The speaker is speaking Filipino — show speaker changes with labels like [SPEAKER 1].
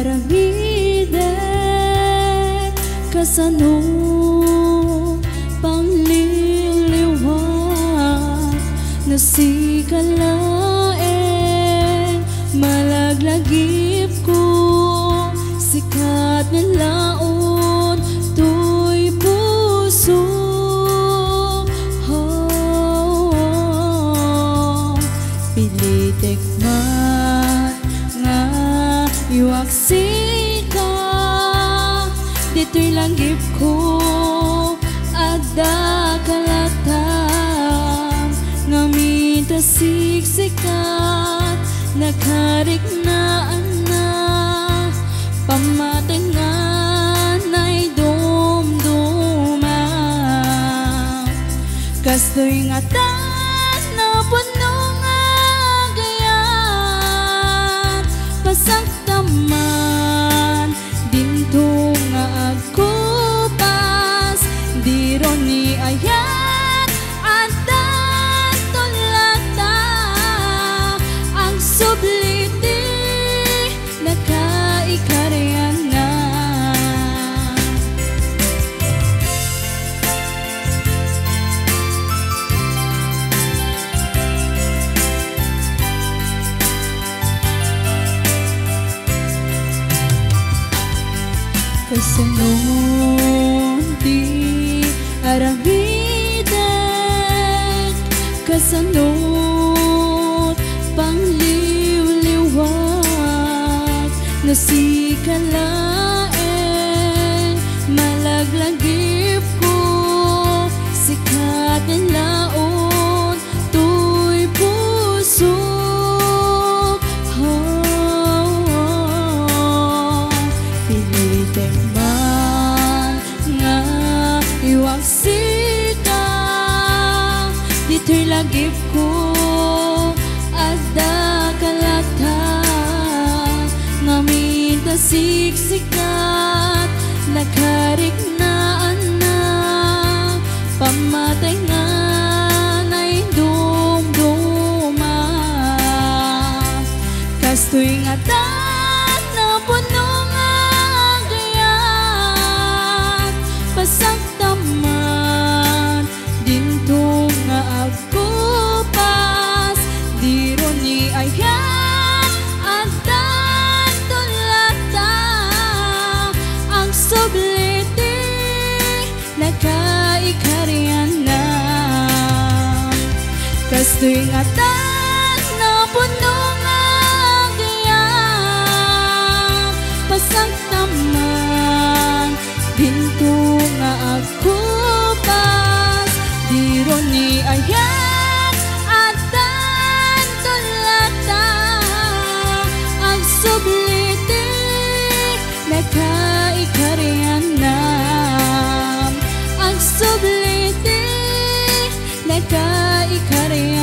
[SPEAKER 1] aramide kasano pangliliwag na sikalaeng malaglagip ko sikat na laon to'y puso pilitik man nga iwaksika dito'y langgip ko adda kalatang ngaminta siksikat nakarik na pamatingan ay dumduma kastoy nga na puno nga gayan pasagtaman dinto nga agkupas di ron ni ayat at tulata ang subliti nakaikarian na kasanon di aramidek kasanot pangliw-liwag na sikalaeng malaglagip ko sikat ng laon to'y puso pilitin man nga iwaksika dito'y lagip ko adda kalata ngaminta siksikat nakarik na pamatingan ay dumduma kastoy nga na puno nga gayan pasagtaman dinto nga agkupas di ron ni ayat at tulata ang subliti nakaikarian na kastoy nga na puno nga gayan pasagtaman dinto nga agkupas di ron ni ayat at tulata ang subliti nakaikarian na ang subliti nakaikarian